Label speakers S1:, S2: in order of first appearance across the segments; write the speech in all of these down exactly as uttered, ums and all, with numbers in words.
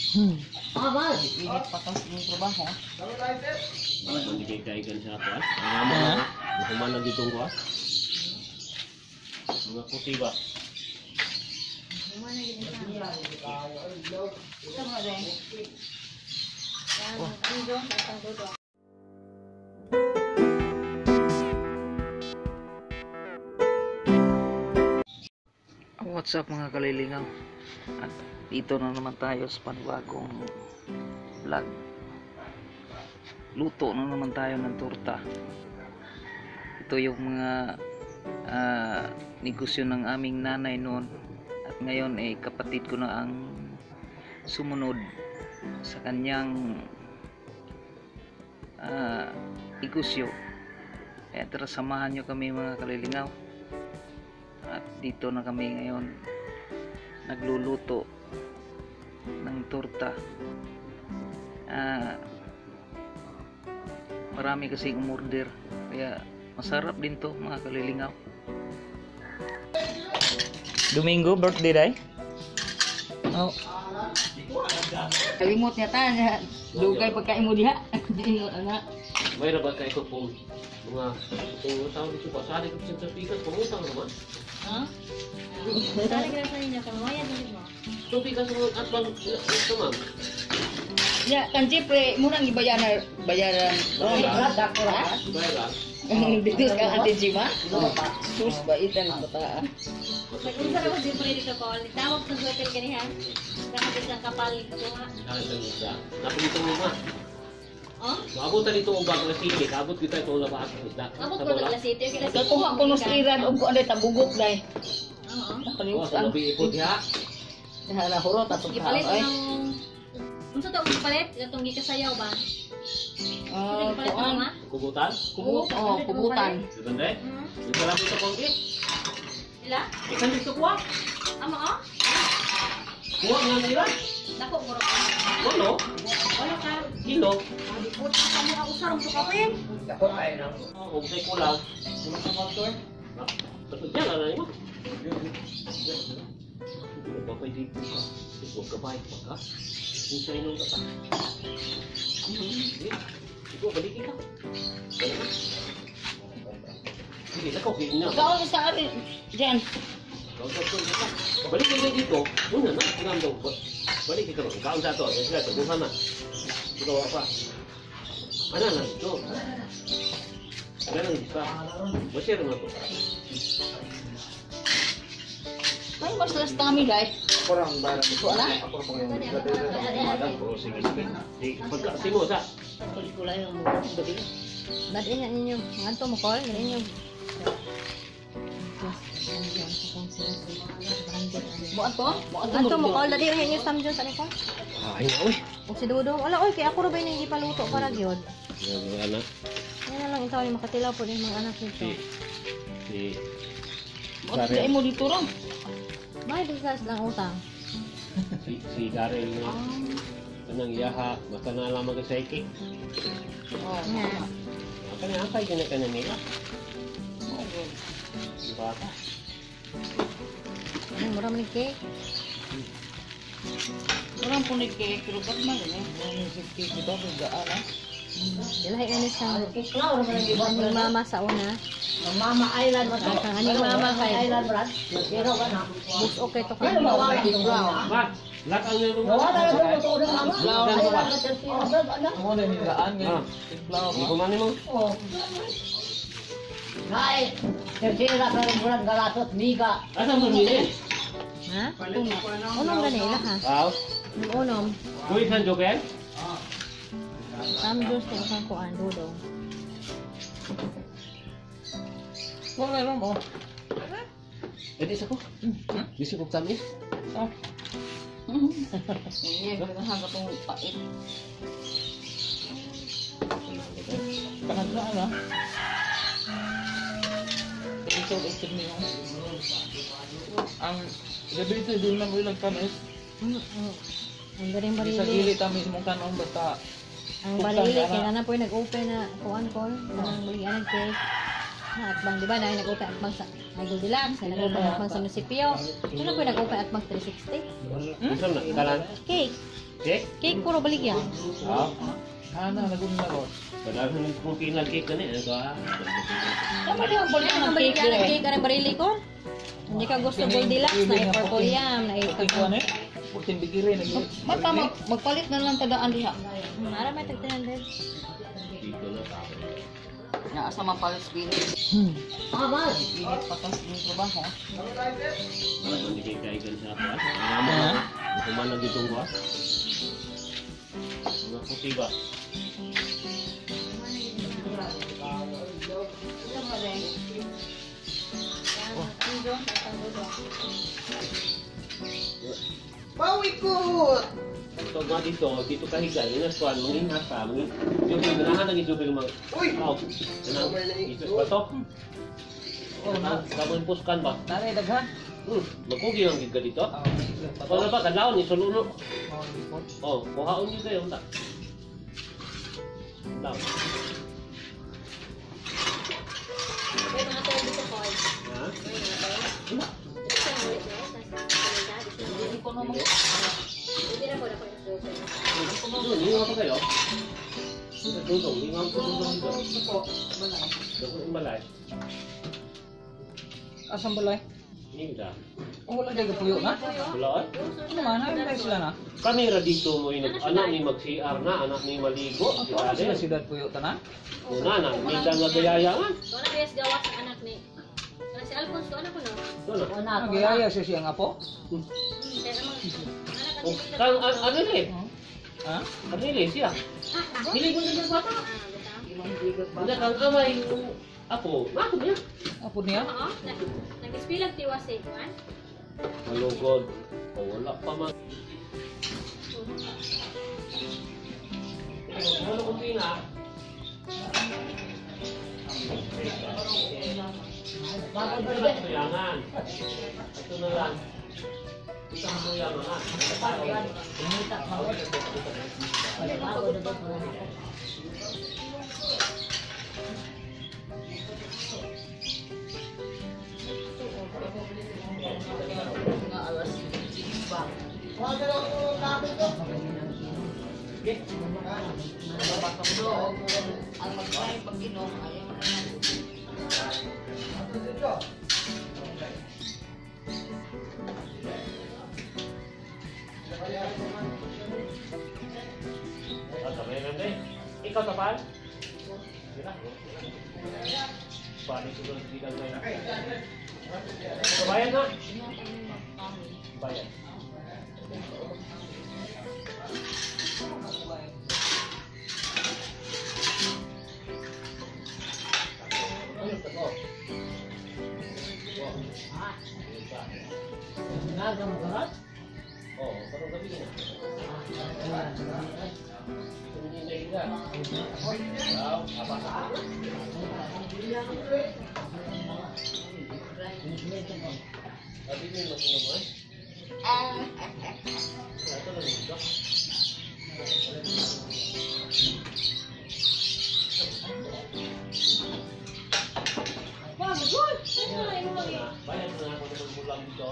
S1: Hmm.
S2: Ah, mal.
S1: Init pa tapos yung trabaho.
S3: Hindi kayo kaigan sa ako ah. Ang amo na. Mahuman na dito ko ah. Mga puti ba?
S2: Ito mo rin. Yan, ang doon, ang doon.
S1: What's up mga kalilingaw? At dito na naman tayo sa panibagong vlog. Luto na naman tayo ng torta. Ito yung mga uh, negosyo ng aming nanay noon. At ngayon ay eh, kapatid ko na ang sumunod sa kanyang uh, negosyo. Kaya tara samahan nyo kami mga kalilingaw. At dito na kami ngayon nagluluto ng torta. Ah, marami kasi umorder kaya masarap din to mga kalilingaw. Domingo birthday day? Oh.
S2: Kalimot niya ta, dugay pagkain mo diha. Diingon anak.
S3: May rabat ka ito pong mga itong tao dito pa. Sali ko sa pikas, pamutang naman.
S2: Ha? Sali ka sa inyo, kamaya din mo.
S3: Itong pikas mo at bang ito ma'am.
S2: Ya, kan siyempre, murang ibayaran, bayaran. Oh, product ko ha?
S3: Bayaran.
S2: Dito ka Ate Jima? Sus, baitan ang bataan.
S4: Nag-unsa na ko siyempre dito ko. Tawag sa hotel kanihan. Dapat isang kapal ko nga.
S3: Kaya lang isa. Napulito mo ma.
S4: Oh?
S3: Maabot na dito ang bag na sili. Abot kita itong labas.
S4: Abot ko nagla city.
S2: Kakuha ko ng siran o kung ano tabugok na eh.
S4: Oo.
S3: Oo, sa labi ipod ya.
S2: Nahurot at
S4: Ipalit ko ng... Unsa to ipalit? Itong gikasayaw ba?
S2: Ah,
S4: Ipalit mo
S2: kuan.
S4: ma?
S3: Kubutan.
S2: Kubut, oh, kubutan.
S3: Ganda eh.
S4: Hmm.
S3: Ito lang ito kong eh.
S4: Ila?
S3: Ikan dito kuha.
S4: Amo oh?
S3: Kuha nga nila.
S4: Dako mo ro.
S3: Walo.
S4: Wala ka.
S3: Kilo.
S4: Put ka mo ako sarong sukapin.
S3: Oh, huwag sa'y kulang. Tapos dyan, ano mo? Huwag ka dito ka. Huwag ka baik pa ka. Kung sa'yo nung kata. Ikaw, balikin ka. Balik ka. Sige, nakaw, kaya na.
S2: Ikaw sa akin, dyan.
S3: Balikin ka dito. Muna na, kunam daw. Balikin ka ba? Kaon sa ito. Sige, tabuhan na. Ikaw apa? Ano na ito? Ano na ito? Masira na ito.
S2: Ay, mas last kami guys.
S5: Kurang barang
S2: Ito na.
S3: Oh, sige, sige. Pagkasi mo, sa?
S2: Kulikula yung gabi.
S4: Badin na ninyo. Nganto mo call ninyo.
S2: Buat to? Buat to.
S4: Nganto mo call dali ninyo samjon sa niko.
S3: Ay, oy.
S4: O si Dudong, wala oy kay ako ra ba nang ipaluto para gyud.
S3: Ano na?
S4: Yan na lang itaw ni makatilaw po din mga anak nito.
S3: Si... Si...
S2: Buat to mo dito ron.
S4: May disas lang utang.
S3: Si... Si Darren na... Kanang yaha, basta na alam mag-saiki.
S2: Oh.
S4: Nga.
S3: Apa na akay ka na ka na nila? Di ba ka?
S4: Ano mura man ni cake?
S2: Orang pun ikek pero kat man ni.
S1: Ano si Kiki dito gaan ah.
S4: Dalahi ani sa
S2: Flower man di ba?
S4: aning mama sa una.
S2: Mama Island man to.
S4: Kang aning mama kay
S2: Island brad. Pero ka na.
S4: bus okay to
S2: Pero
S4: kay.
S2: mawala di flower.
S3: Mat! Lak ang nilo mo!
S2: Mawala na mo to ng mama.
S3: Flower na ba?
S1: Amo na ni gaan
S3: Ah.
S1: nga. Flower
S3: Hindi ko man mo.
S2: Oh. Nay, tercera ka rin bulan galatot miga.
S3: Asa mo nila?
S4: Ha? Unom gani ila ha.
S3: Wow!
S4: Yung unom.
S3: Kuy san joken?
S4: Samjos ni kang kuan Dudong.
S1: Wala lang mo.
S3: Eh, di sa ko. Di sa ko kami.
S2: Iya, kita hanggang tong pait.
S1: Kanaglaan ah. Episode eighteen niyo. Ang gabi ito din man ulang kamis.
S4: Ang galing
S1: Di sa
S4: barili.
S1: gili ta mismo kanong basta.
S4: Ang barili kay na po nag-open na kuan ko. Ang bali anag cake. Na atbang di ba na nag-open atbang sa ay Goldilocks, na nag-open atbang sa munisipyo. Ito na po nag-open atbang three sixty.
S3: Unsa na kalan?
S4: Cake.
S3: Cake?
S4: Cake puro baligya.
S3: Ah.
S5: Ano, nagumula ko.
S3: Padahal nung kung pinag cake ka niya, ito ah.
S2: Tama din ang balik
S4: Ano
S2: ng
S4: ang
S2: cake
S4: baligya ng
S2: dire.
S4: cake ang barili ko? Hindi ka gusto Goldilocks na purple yam na
S5: Ito ko ano eh. Putin bigiri.
S2: Mata mag magpalit na lang tadaan diha.
S4: Hmm, ara may tag three hundred.
S3: Dito na pa.
S2: Na asa man palit spinach.
S5: Hmm.
S2: Ah, ba. Spinach patas yung trabaho.
S3: Ano hindi kayo kaigan sa ako ah. Ang amo ah. Human lang dito ko ah. Mga puti ba?
S2: Pawikot.
S3: Ito nga dito, dito kahiga, yun ang swan, mangingat ka, mangin... Jubel, ganahan ng jubel mga... Uy! Wow! Ganang, ito ba to?
S5: Oh, na.
S3: Kamon puskan ba?
S5: Nanay daghan.
S3: Hmm, magkugi ang giga dito.
S5: Oh,
S3: O na ba, kadlaon, isuluno.
S5: oh, lipot.
S3: Oh, kuhaon nyo kayo, ta. Daw.
S4: May mga tayo dito ko.
S3: Ha? Wala.
S2: Hindi ko naman.
S4: Hindi na po na po yung
S3: Doon, hingaw pa kayo. Sa dudong, hingaw pa dudong dito. Dako yung balay.
S5: Asang balay?
S3: Hinga.
S5: Oh, wala kayo puyo na?
S3: Wala eh.
S5: Ano man, ano tayo sila na?
S3: Kamera dito mo yung anak ni mag-C R na, anak ni maligo.
S5: Ang ano sila sila puyo ta na?
S3: Una na, minta nga gayayangan.
S4: Doon na biyas gawa sa anak ni. Ano si Alfonso, anak ko no?
S3: Doon na.
S5: Ano, gayaya siya siyang apo?
S3: Hmm.
S4: Kaya namang anak
S3: Oh,
S4: kasi
S3: kan, an, ano eh?
S5: Ha?
S3: Ano eh siya? Dili ko na bata.
S4: Ah, bata.
S3: Wala kang amay yung ako. Nato niya.
S5: Apo niya?
S4: Oo, nag-ispilag tiwas eh, kan?
S3: Malugod. O wala pa man. Ano ko pina? Bakit ba ito yangan? Ito na lang. Isang mo yangan ha.
S2: Nga alas six ba. Ang magkain pag inom ayaw na lang.
S3: At meron din. Ikaw tapal? Sila. Balik ko doon bilang ngayon. Bayan na. Bayan. Oh, parang gabi na. Bayad na ako naman mulang dito.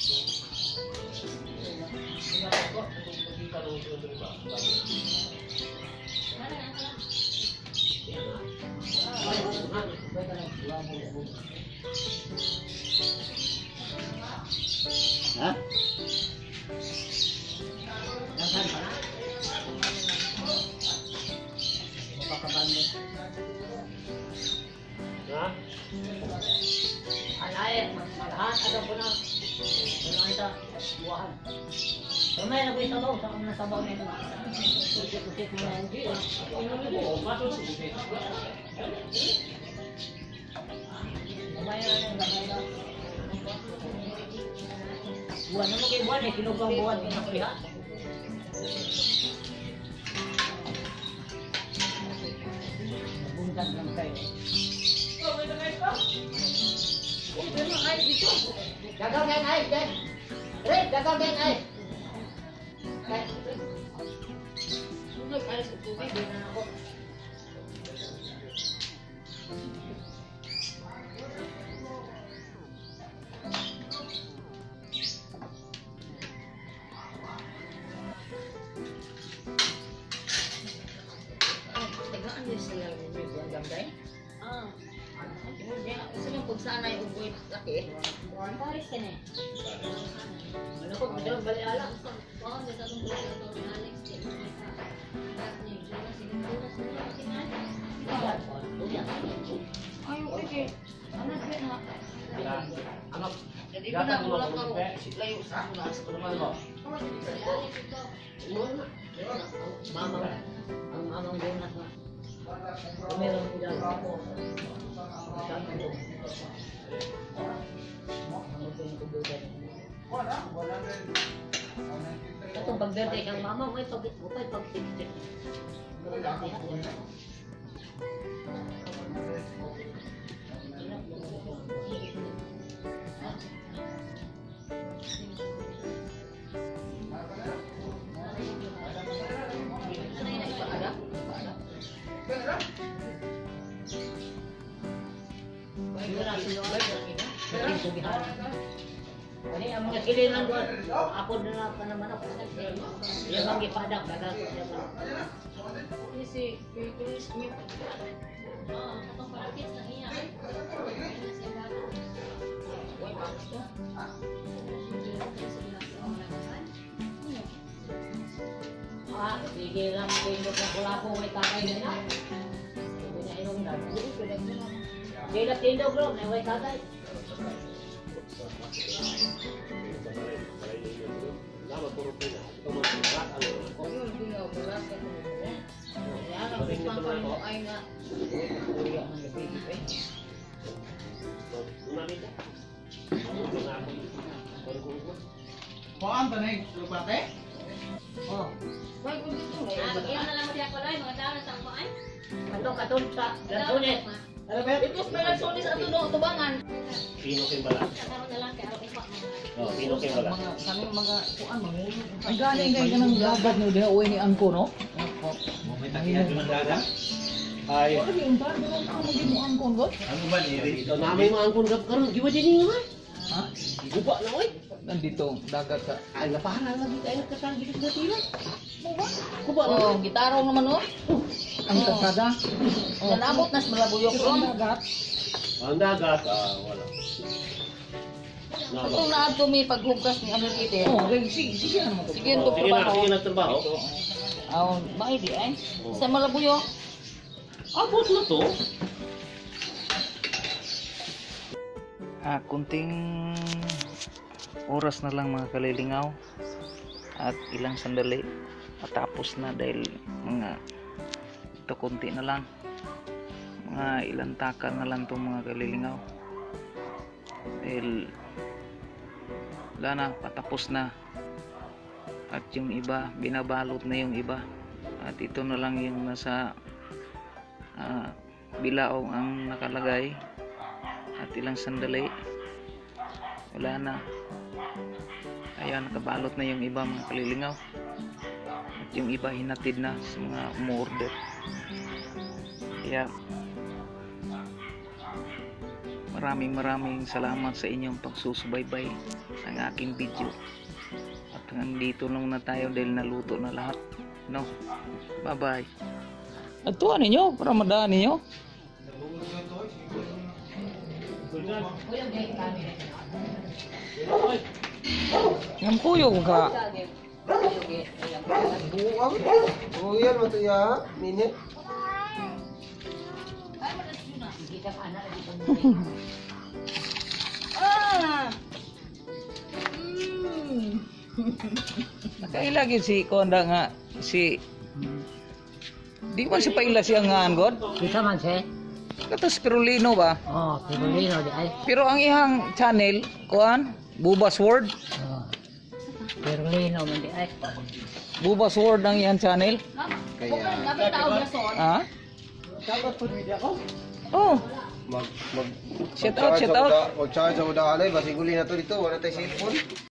S3: Ha? Ha?
S2: Alay, malahan ada po na. Ano ita? Buwahan. Kamay na po yung sabaw, saan na sabaw nito? Kusik-kusik mo na yan.
S3: Oh, matos ko din.
S2: Kamay na yan, kamay na. Buwan naman kayo buwan eh, kinugang buwan yung nakulihan. Nabuntan lang kayo. Dagang yan ay, dyan. Red, dagang yan ay. Sunod, alis ko tubig, din na ako.
S4: Ah. Gusto nyo pagsanay yung buhay laki. Paris ka na eh.
S2: Ano ko, madalong bali ala.
S4: Oo, may tatong buhay ito ni Alex. Ay, okay. Ano ba na?
S2: Ano?
S4: Jadi ko na wala ka ro. Layo sa ako na sa
S2: Ano mo? Mamang, ang mamang Jonas na. Meron ko dyan ako. Itong pag-birthday kang mama, may pag-upay, pag-tiktik. Ini ang mga kilinan doon. Ako na lang pa naman ako. Yung mga ipadak.
S4: Ini si Chris Smith. Ah, katong palakit sa iya.
S2: Uy, bagus to. Ah, sige lang. Pindot na pula ko. May kakay na na. Hindi na inom na. Hindi na tindog bro. May kakay.
S3: Lama puro pina. Ito mga pinarat ano.
S2: Yung binabalas ka mo. Yan ang
S3: Baling nito
S2: pangkal
S3: na
S2: mo
S3: ako.
S2: ay nga. Kuya ang nabibig eh.
S3: Umamit ka. Umamit na ako. Pero kung ito.
S5: Kuan tanay, lupate?
S2: Oh. Why kung dito
S4: Ah,
S2: ngayon?
S4: bigyan na lang mo siya ko lang mga daan sa kuan.
S2: Ato katong sa lansunet.
S5: Ano ba?
S2: Ito sa lansunet sa tuno tubangan.
S3: Pino kayong bala.
S4: Karon na lang kay araw ipa mga.
S3: Oh, pino kayong bala.
S5: Mga kami mga kuan mangulo. Ang galing kay kanang dagat no diha uwi ni Angko no. Mo may takiya ng dagat. Ay. Ano yung tar mo ang mo mo Angko god? Ano ba ni
S3: Ito namin mga angkon gab karon giwa din nga.
S5: Ha?
S3: Guba na oy.
S5: Nandito dagat sa.
S3: Ay napahala lagi tayo kasal dito sa tira. Guba na.
S2: Oh, gitaro naman oh.
S5: Ang kasada.
S2: Oh, nabot na sa malabuyok
S5: Ang
S2: ron.
S5: dagat.
S3: Ang dagat ah wala.
S2: Itong naadto mi paghugas ni Amir Kite.
S5: Oh, sige sige sige na mo to.
S2: Sige, to
S3: Sige na,
S2: trabaho.
S3: sige na trabaho.
S2: Aw, may di ay. Sa malabuyok.
S3: Abot na to.
S1: Ah, kunting oras na lang mga kalilingaw at ilang sandali matapos na dahil mga ito kunti na lang, mga ilang takal na lang itong mga kalilingaw dahil wala na, patapos na at yung iba binabalot na yung iba at ito na lang yung nasa ah, bilaong ang nakalagay at ilang sandali wala na. Ayan, nakabalot na yung iba mga kalilingaw at yung iba hinatid na sa mga umorder. Kaya maraming maraming salamat sa inyong pagsusubaybay ng aking video at nandito lang na tayo dahil naluto na lahat, no? Bye bye.
S5: Ito ano niyo para madaan niyo. Yang puyog ka.
S6: Buang. Oh yan mo to ya, minit.
S2: Ah.
S5: Nakailagi si Konda nga si di man si paila siya nga God.
S2: Kita man siya.
S5: Kato spirulino ba?
S2: Oh, Pirulino di ay.
S5: Pero ang ihang channel kuan Bubas World.
S2: Oh. Pirulino man di ay.
S5: Bubas World ang ihang channel.
S6: Kaya
S2: Gabi tao na son.
S5: Ha?
S6: dapat po media ko.
S5: Oh,
S6: Mag mag
S5: shout out, shout out.
S6: Mag-charge ako daan ay basig uli na to dito, wala tay cellphone.